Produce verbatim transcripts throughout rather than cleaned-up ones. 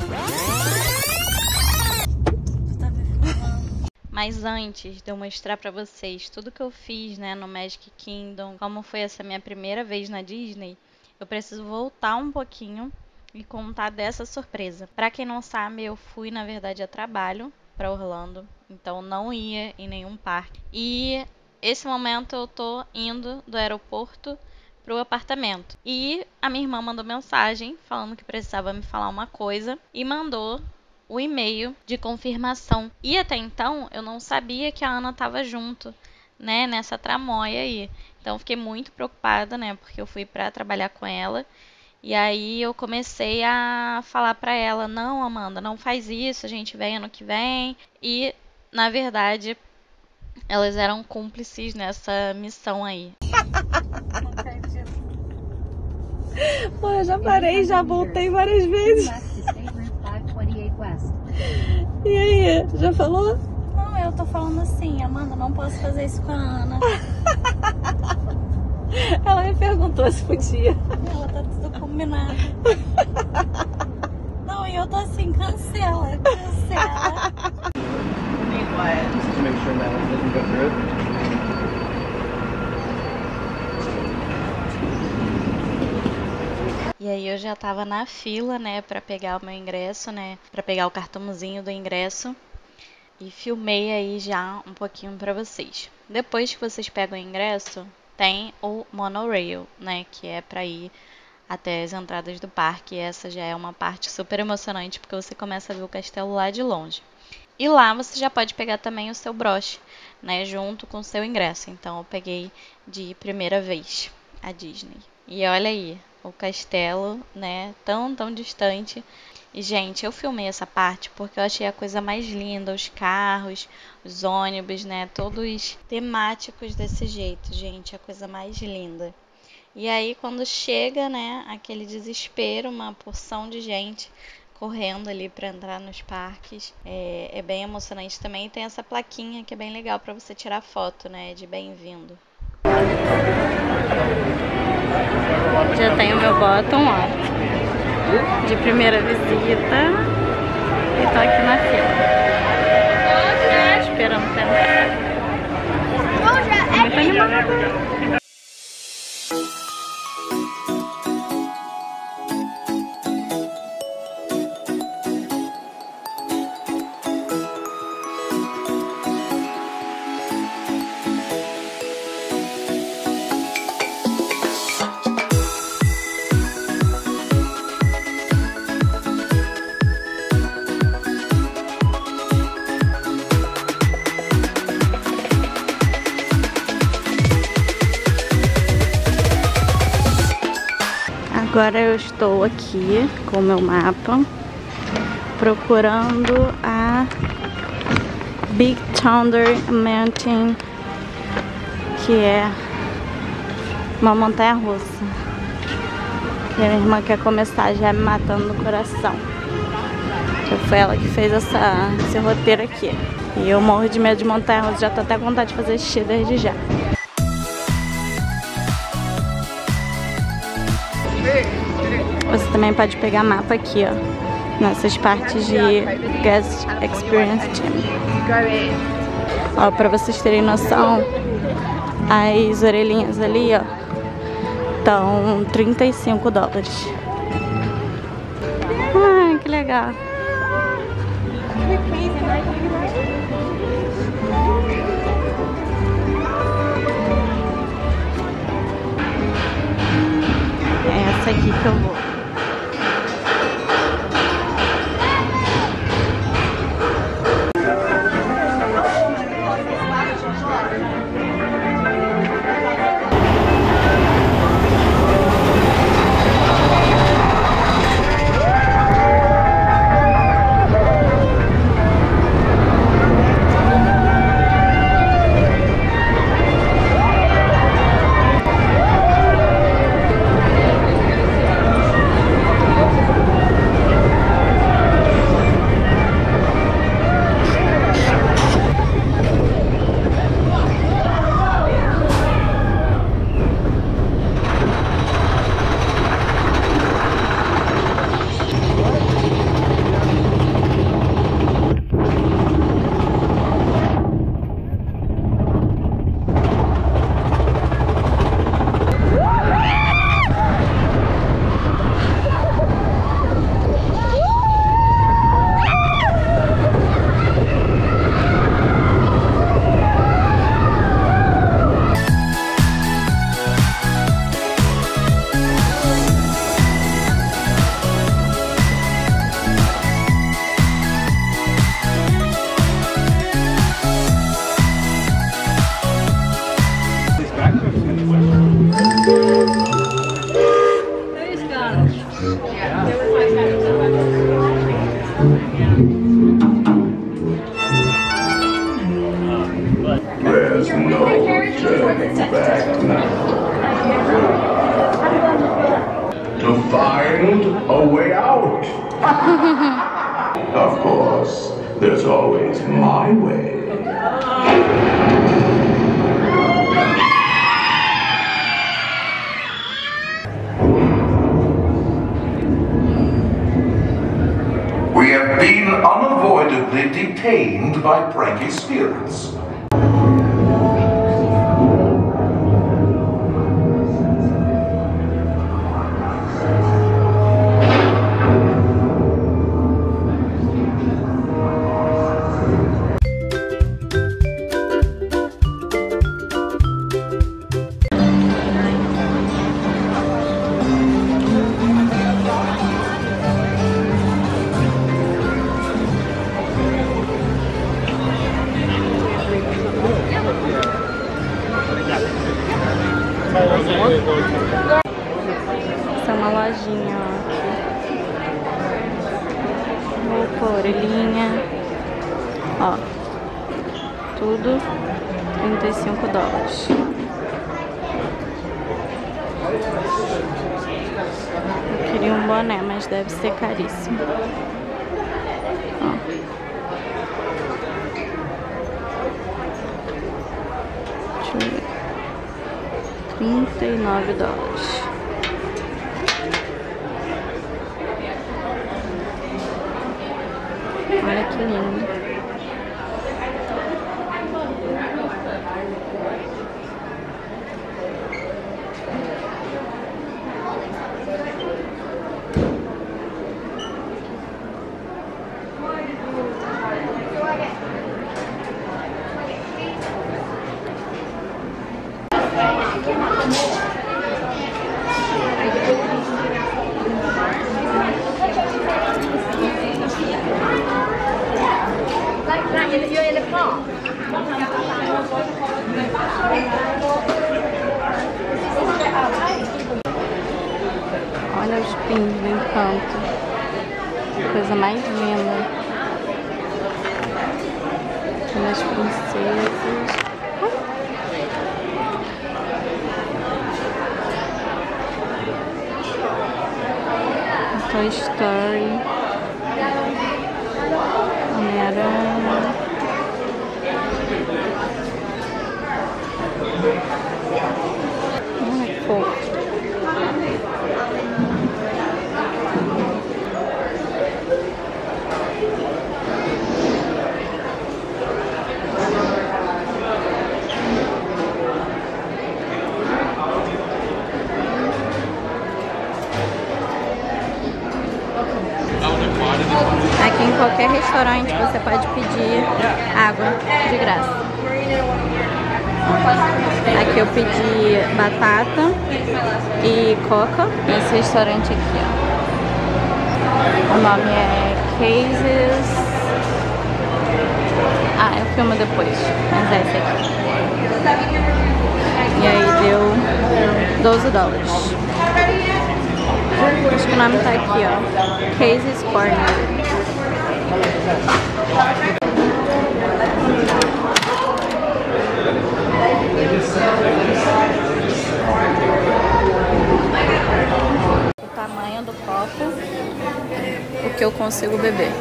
Mas antes de eu mostrar pra vocês tudo que eu fiz, né, no Magic Kingdom, como foi essa minha primeira vez na Disney, eu preciso voltar um pouquinho e contar dessa surpresa. Pra quem não sabe, eu fui, na verdade, a trabalho pra Orlando, então não ia em nenhum parque. E esse momento eu tô indo do aeroporto pro apartamento. E a minha irmã mandou mensagem falando que precisava me falar uma coisa e mandou o e-mail de confirmação. E até então eu não sabia que a Ana estava junto, né, nessa tramóia aí. Então eu fiquei muito preocupada, né, porque eu fui para trabalhar com ela. E aí eu comecei a falar para ela: "Não, Amanda, não faz isso, a gente vem ano que vem". E na verdade elas eram cúmplices nessa missão aí. Pô, eu já parei, já voltei várias vezes. E aí, já falou? Não, eu tô falando assim: "Amanda, não posso fazer isso com a Ana". Ela me perguntou se podia. Ela tá tudo combinado. Não, e eu tô assim: cancela, cancela. Just to make sure that one doesn't go through. E aí eu já tava na fila, né, pra pegar o meu ingresso, né, pra pegar o cartãozinho do ingresso. E filmei aí já um pouquinho pra vocês. Depois que vocês pegam o ingresso, tem o monorail, né, que é pra ir até as entradas do parque. E essa já é uma parte super emocionante, porque você começa a ver o castelo lá de longe. E lá você já pode pegar também o seu broche, né, junto com o seu ingresso. Então eu peguei de primeira vez a Disney. E olha aí, o castelo, né, tão, tão distante. E, gente, eu filmei essa parte porque eu achei a coisa mais linda, os carros, os ônibus, né, todos temáticos desse jeito, gente, a coisa mais linda. E aí, quando chega, né, aquele desespero, uma porção de gente correndo ali para entrar nos parques, é, é bem emocionante também. E tem essa plaquinha que é bem legal para você tirar foto, né, de bem-vindo. Já tenho meu bottom, ó, de primeira visita, e tô aqui na fila, esperando tentar. Muito animada. Agora eu estou aqui com o meu mapa procurando a Big Thunder Mountain, que é uma montanha russa. E a minha irmã quer começar já me matando no coração. Já foi ela que fez essa, esse roteiro aqui. E eu morro de medo de montanha russa, já tô até com vontade de fazer xixi desde já. Você também pode pegar mapa aqui, ó, nessas partes de Guest Experience Team. Ó, pra vocês terem noção, as orelhinhas ali, ó, estão trinta e cinco dólares. Ai, que legal. É essa aqui que eu vou. Of course, there's always my way. We have been unavoidably detained by pranky spirits. Essa é uma lojinha, ó, aqui. Roupa, orelhinha. Ó, tudo trinta e cinco dólares. Eu queria um boné, mas deve ser caríssimo. Ó. Deixa eu ver. trinta e nove dólares. Olha que lindo. Olha os pins do Encanto. Coisa mais linda. As princesas. Toy Story. Homem-Aranha. Olha que fofo. Aqui em qualquer restaurante você pode pedir água de graça. Aqui eu pedi batata e coca nesse restaurante aqui, ó. O nome é Cases. Ah, eu filmo depois, mas é esse aqui. E aí deu doze dólares. Acho que o nome tá aqui, ó. Cases Corner. O tamanho do copo, o que eu consigo beber.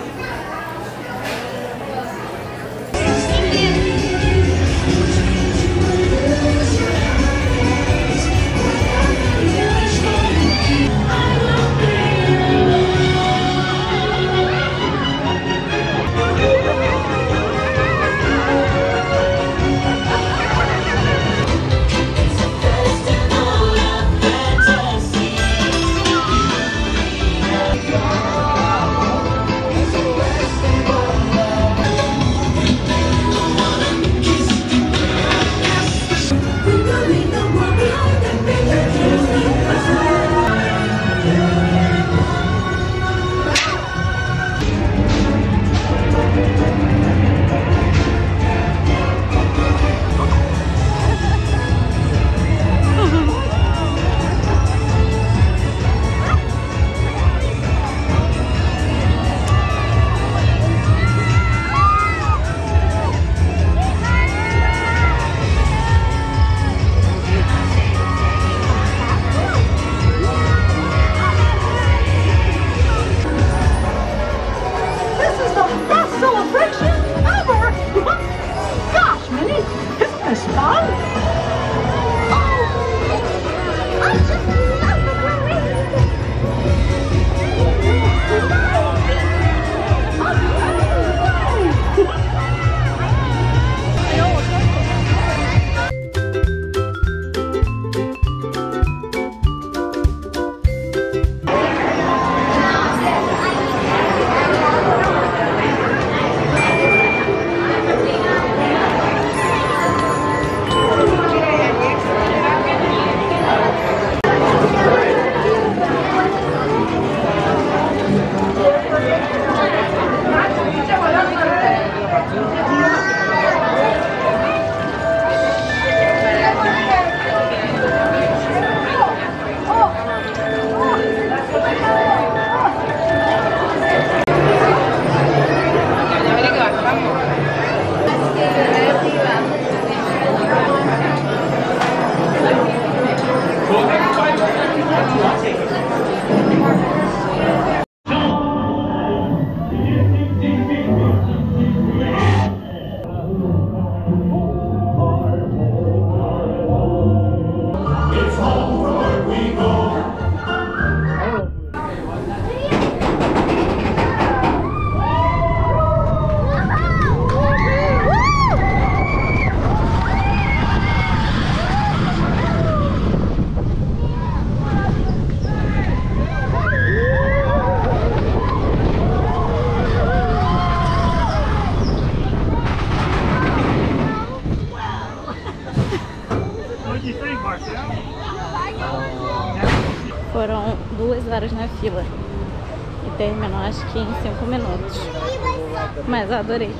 horas na fila. E terminou acho que em cinco minutos. Mas eu adorei.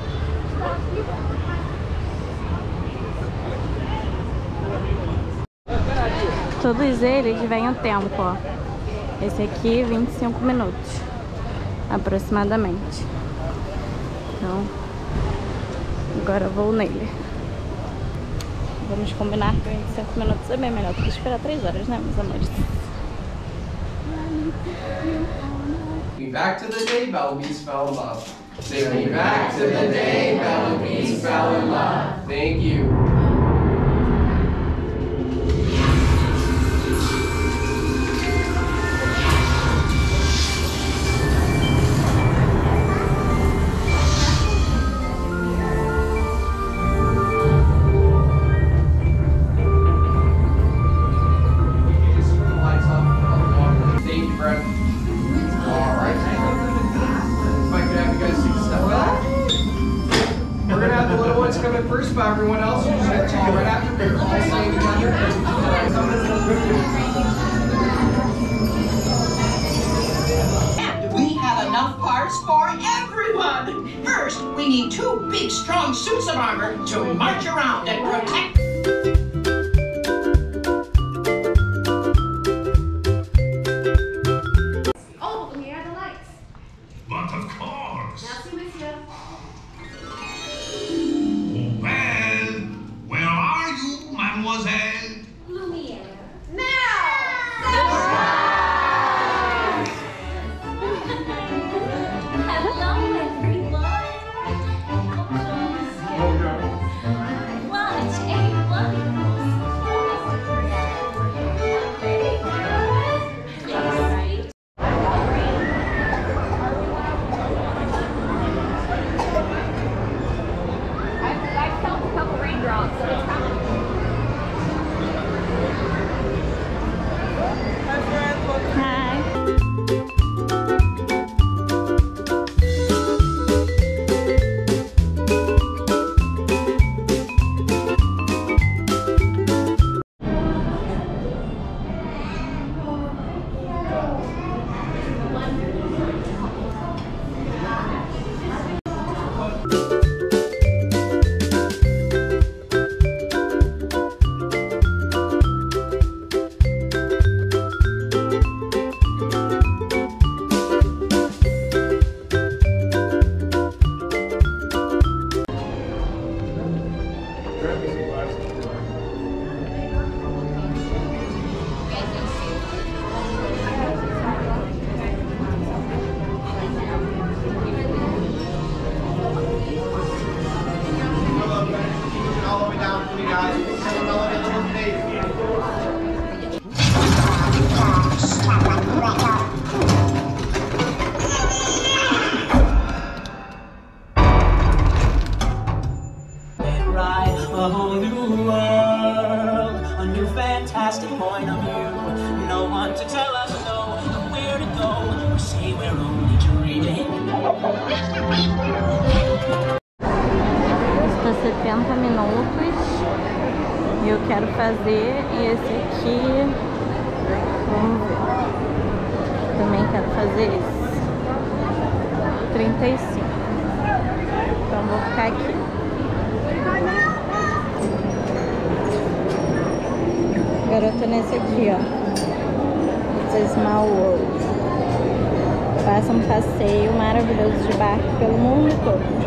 Todos eles vêm o tempo, ó. Esse aqui, vinte e cinco minutos, aproximadamente. Então, agora eu vou nele. Vamos combinar que vinte e cinco minutos é bem melhor do que esperar três horas, né, meus amores? Me back to the day Bellabees fell in love. Take me back to the day Bellabees fell in love. Thank you. First, by everyone else, you just get tall right after me. All staying together. And we have enough parts for everyone. First, we need two big, strong suits of armor to march around and protect. Oh, here are the lights. But of course. Merci, monsieur. Well, where are you, mademoiselle? Lumiere. Hello, everyone. What a wonderful fantastic point of view. No one to tell us no, where to go. We say we're only dreaming. Está setenta minutos e eu quero fazer esse aqui. Vamos ver. Também quero fazer esse. trinta e cinco. Então vou ficar aqui. Agora eu tô nesse aqui, ó. It's a Small World. Faça um passeio maravilhoso de barco pelo mundo todo.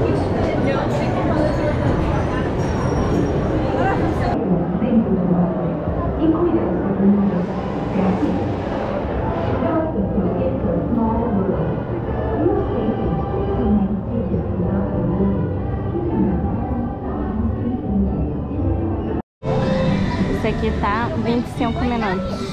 Esse aqui tá vinte e cinco minutos.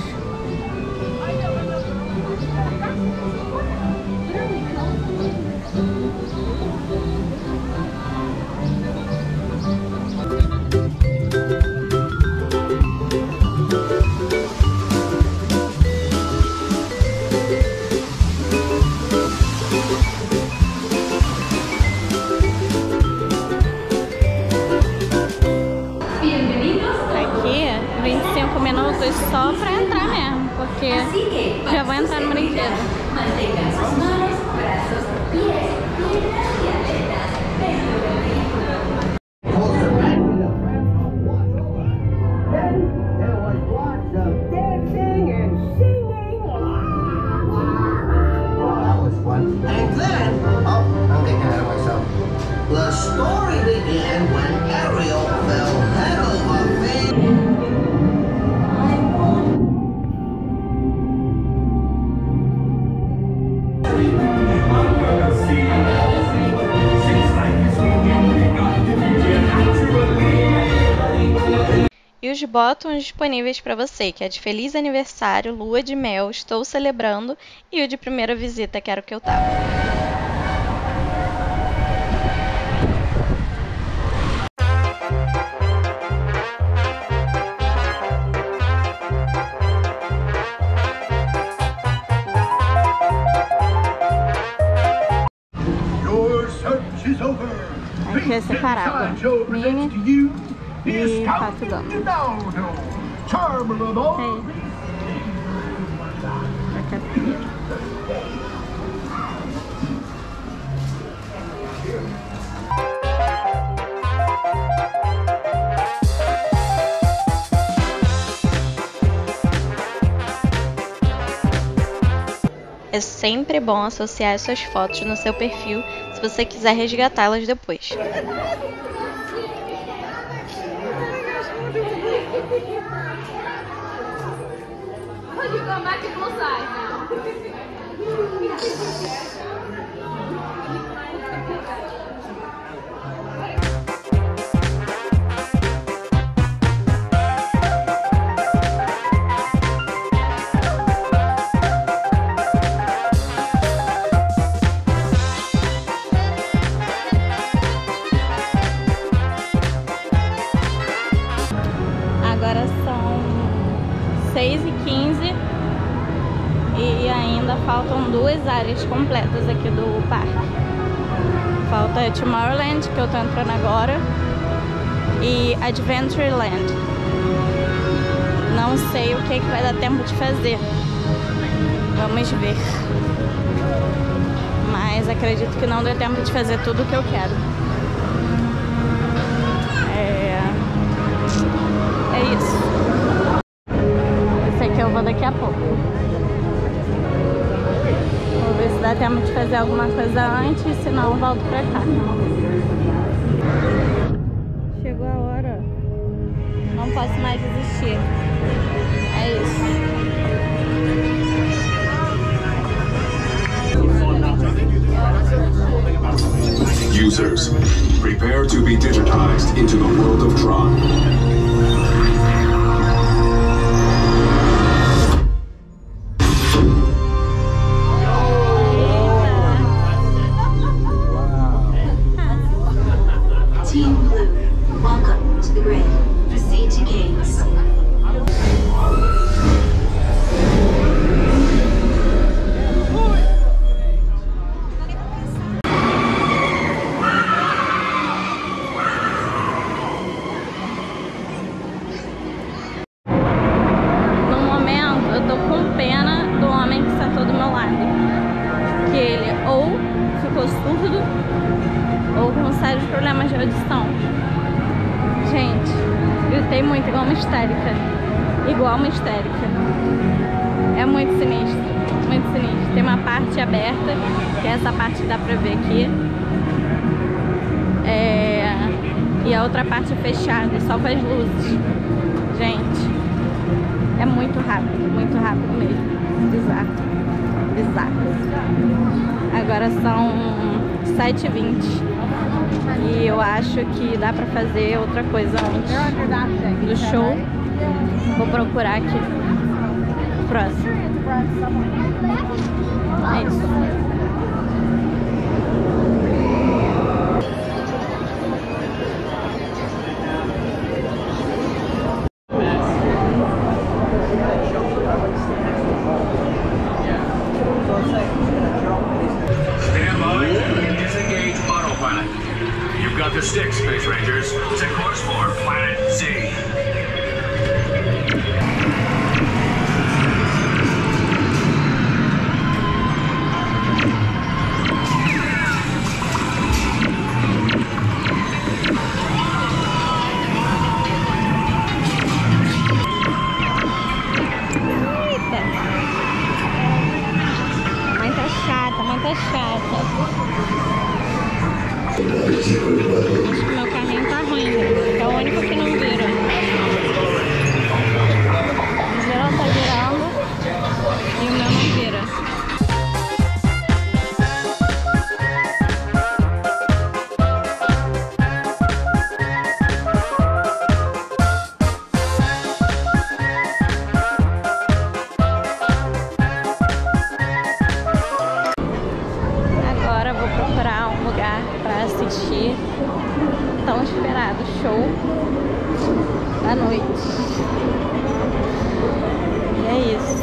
minutos só pra entrar mesmo, porque já vou entrar no brinquedo. Mantengan sus manos, brazos, pies, piernas y aletas. There was lots of dancing and singing. Well, that was fun. And then, oh, I'm getting ahead of myself. The story began when Ariel fell head over feet. E os botões disponíveis para você, que é de Feliz Aniversário, Lua de Mel, Estou Celebrando e o de Primeira Visita, que era o que eu tava. Your search is over. Aqui é separado. Mini e Pato Donald. Aqui é primeiro. É sempre bom associar suas fotos no seu perfil se você quiser resgatá-las depois. Would you go back to full size now? Agora são seis e quinze e ainda faltam duas áreas completas aqui do parque. Falta Tomorrowland, que eu tô entrando agora, e Adventureland. Não sei o que, que vai dar tempo de fazer. Vamos ver. Mas acredito que não dê tempo de fazer tudo o que eu quero. É... É isso. Esse aqui eu vou daqui a pouco. Vou ver se dá tempo de fazer alguma coisa antes, senão eu volto pra cá. Chegou a hora. Não posso mais desistir. É isso. Users, prepare to be digitized into the world of Tron. Team Blue, welcome to the grid. Proceed to gates. No momento, eu tô com pena do homem que sentou do meu lado. Que ele ou ficou surdo ou com sérios problemas de audição. Gente, gritei muito, igual uma histérica. Igual uma histérica. É muito sinistro, muito sinistro. Tem uma parte aberta, que é essa parte que dá pra ver aqui. É... E a outra parte fechada, só com as luzes. Gente, é muito rápido, muito rápido mesmo. Bizarro, bizarro. Agora são sete e vinte e eu acho que dá pra fazer outra coisa antes do show. Vou procurar aqui. Próximo. É isso. Stand by. Disengage autopilot. You've got the stick, Space Rangers. Set course for Planet Z. Meu carrinho tá ruim, é o único que não vira. O geral tá virando e o meu não vira. Agora vou procurar um lugar para assistir tão esperado show da noite. E é isso.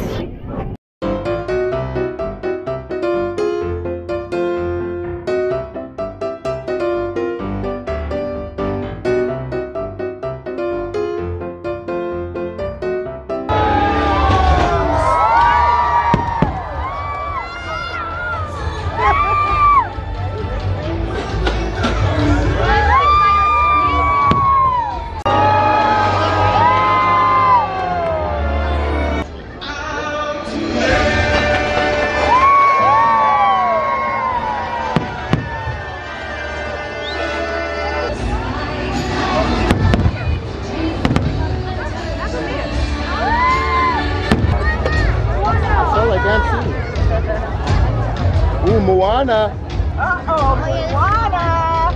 Ooh, Moana! Uh-oh, Moana!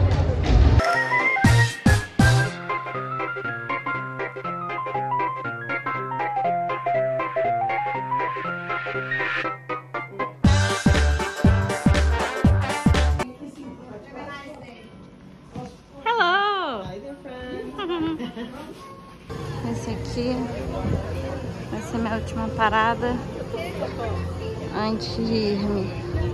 Hello! Esse aqui vai ser minha última parada antes de ir-me.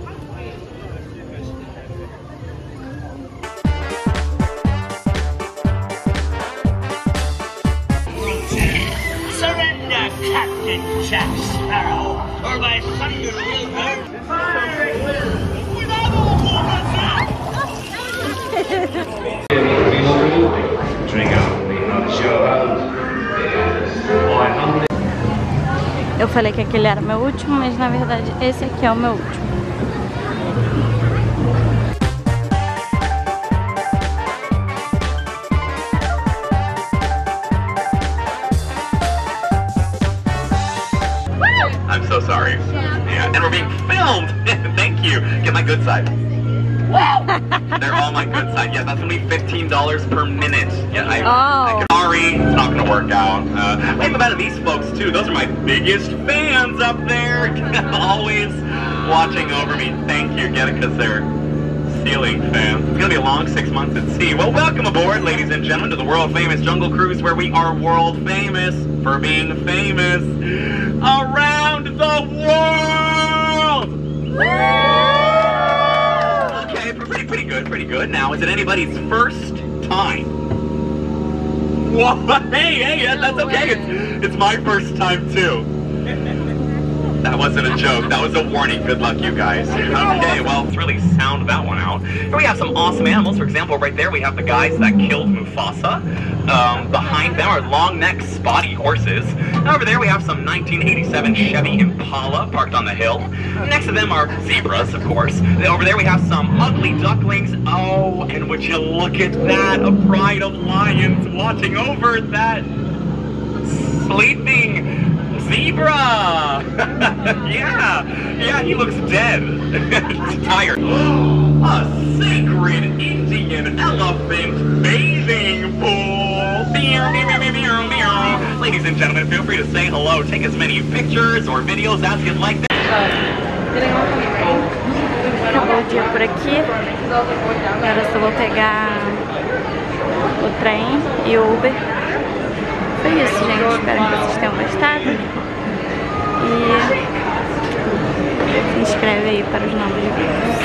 Surrender, Captain Jack Sparrow, or my thunder will burn. Eu falei que aquele era o meu último, mas na verdade esse aqui é o meu último. I'm so sorry. Yeah, and we're being filmed. Thank you. Get my good side. They're all my good side. Yeah, that's gonna be fifteen dollars per minute. Yeah, I, Oh. I sorry, it's not gonna work out. Uh, I am about these folks too. Those are my biggest fans up there. Always watching over me. Thank you. Get it, because they're ceiling fans. It's gonna be a long six months at sea. Well, welcome aboard, ladies and gentlemen, to the world famous Jungle Cruise, where we are world famous for being famous around the world. Okay, pretty, pretty good, pretty good. Now, is it anybody's first time? Whoa, hey, hey, that's okay. It's, it's my first time too. That wasn't a joke. That was a warning. Good luck, you guys. Okay, well, let's really sound that one out. Here we have some awesome animals. For example, right there we have the guys that killed Mufasa. Um, behind them are long-necked spotty horses. Over there we have some nineteen eighty-seven Chevy Impala parked on the hill. Next to them are zebras, of course. Over there we have some ugly ducklings. Oh, and would you look at that? A pride of lions watching over that sleeping zebra! Yeah, yeah, he looks dead. Tired. A sacred Indian elephant bathing pool. Ladies and gentlemen, feel free to say hello. Take as many pictures or videos as you'd like. Acabou o dia por aqui. Agora só vou pegar o trem e o Uber. Foi isso, gente. Espero que vocês tenham gostado. E se inscreve aí para os novos vídeos.